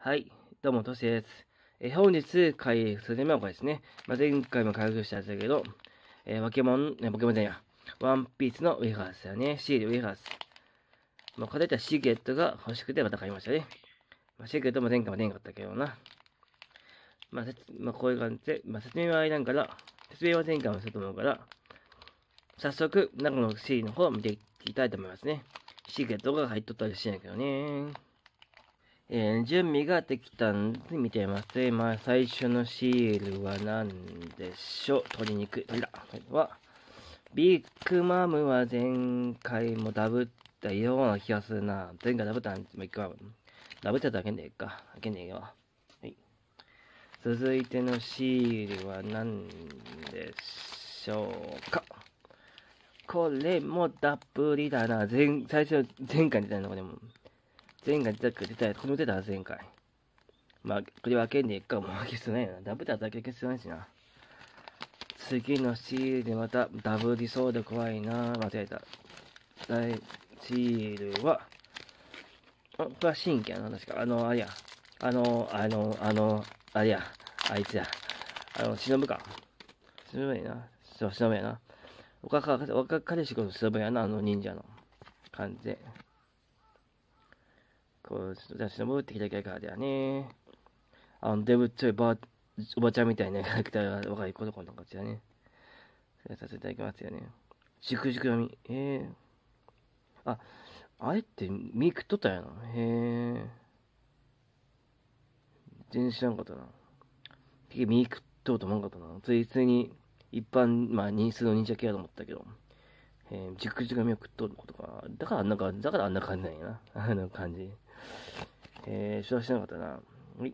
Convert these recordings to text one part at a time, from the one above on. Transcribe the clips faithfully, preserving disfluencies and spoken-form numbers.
はい、どうも、トシです。えー本日、回数年目はこれですね。まあ、前回も開封したやつだけど、えー、ポケモン、ね、ポケモンじゃないや。ワンピースのウィファースだよね。シールウィファース。まあ、これだったらシーゲットが欲しくてまた買いましたね。まあ、シーゲットも前回も出んかったけどな。まあ、まあ、こういう感じで、まあ、説明はいらんから、説明は前回もすると思うから、早速、中のシールの方を見ていきたいと思いますね。シーゲットが入っとったりしないけどね。えー、準備ができたんで見てます。まあ、最初のシールは何でしょう。鶏肉。鶏だ。は、ビッグマムは前回もダブったような気がするな。前回ダブったん、ビッグマム。ダブっただけでいいか。あけねえよ。はい。続いてのシールは何でしょうか。これもダブりだな。前、最初、前回出たのこれも。前回出たか出たやつ、これも出た前回。まあ、これ分けんでいいかもう消すないよな。ダブっただけ消すないしな。次のシールでまたダブりそうで怖いな。間違えた。第シールは、あ、これは新規やな、確か。あの、あれや。あの、あの、あの、あれや。あいつや。あの、忍か。忍やな。そう、忍やな。若か、若かりしこと忍やな、あの忍者の感じで。こう、じゃあ忍ってきたキャラクターだよね。あの、デブっちょいば、おばちゃんみたいなキャラクターが若い子の子の感じだね。それさせていただきますよね。粛々のみ。えー。あ、あれってミクっとったやな。へえ。全然知らんかったな。結局ミクっとうと思わんかったな。ついついに一般、まあ、人数の忍者系やと思ったけど。えー、熟々が身を食っとることか。だからあんな感じ、だからあんな感じなんやな。あの感じ。えー、知ら知らなかったな。はい。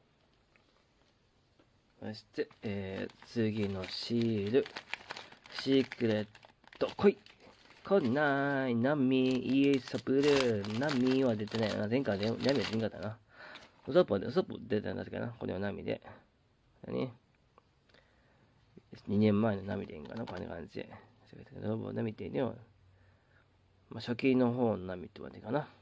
そして、えー、次のシール。シークレット、来い来ないナミ、イエスプルー、ナミは出てないな。前回ナミは出んかったな。ウソップは、ウソップ出てたんですかな。これはナミで。だね。にねんまえのナミでいいんかな。こんな感じで。ナミって言うのは、まあ、初期の方のナミって感じかな。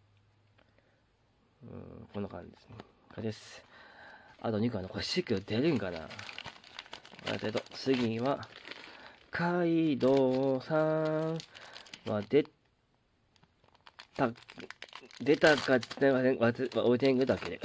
うん、こんな感じですね。これです。あとにこあの、これシークレット出るんかな。あと、次は、カイドウさんは出た、出たかってわわお天狗だけで。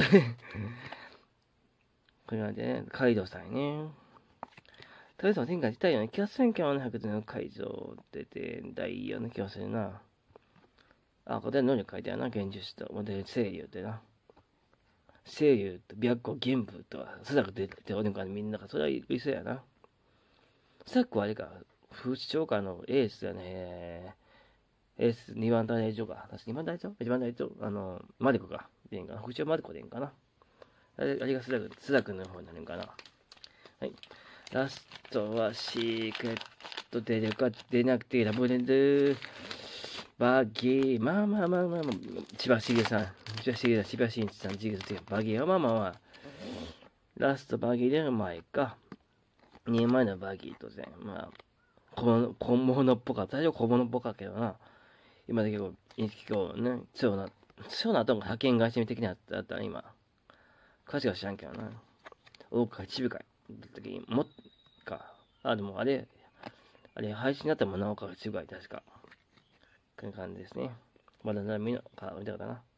これはね、カイドウさんやね。とりあえず天下出たような気がするんけどな、白の会場出てんだいような気がするな。あ、これ能力書いてあるな、現実と。モデル清流ってな。清流と白虎玄武とは、スザク出ておるんかみんなが、それは言いそうやな。スザクはあれか、風刺長官のエースやね。エースにばん隊長か。確かにばん隊長 ?いち 番隊長あの、マリコか。でいいんかな。副長マリコでいいんかな。あれあれがスザク、スザクの方になるんかな。はい。ラストはシークレット出るか出なくてラブレンドバギー、まあまあまあまあまあ、千葉茂さん、千葉茂さん、千葉真一さん、ジグズバギーはまあまあまあ、ラストバギーでの前か、にねんまえのバギーとね、まあ、小物っぽかった。最初小物っぽかったけどな、今で結構、結構ね、強な、強なとが派遣会社的にあったら今、歌詞は知らんけどな、大岡一部会の時に、もっか、あ、でもあれ、あれ、配信になったもんな、大岡一部会確か。こういう感じですね。まだ見のか、見たかな。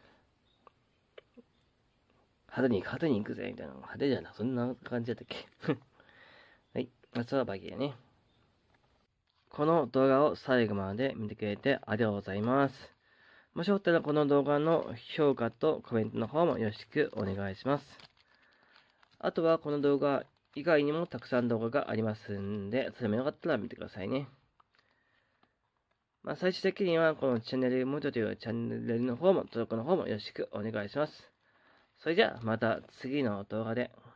派手に、派手に行くぜ、みたいな。派手じゃな、そんな感じだったっけ。はい。まずはバギーやね。この動画を最後まで見てくれてありがとうございます。もしよかったらこの動画の評価とコメントの方もよろしくお願いします。あとはこの動画以外にもたくさん動画がありますんで、それもよかったら見てくださいね。まあ、最終的にはこのチャンネルモードというチャンネルの方も登録の方もよろしくお願いします。それじゃあまた次の動画で。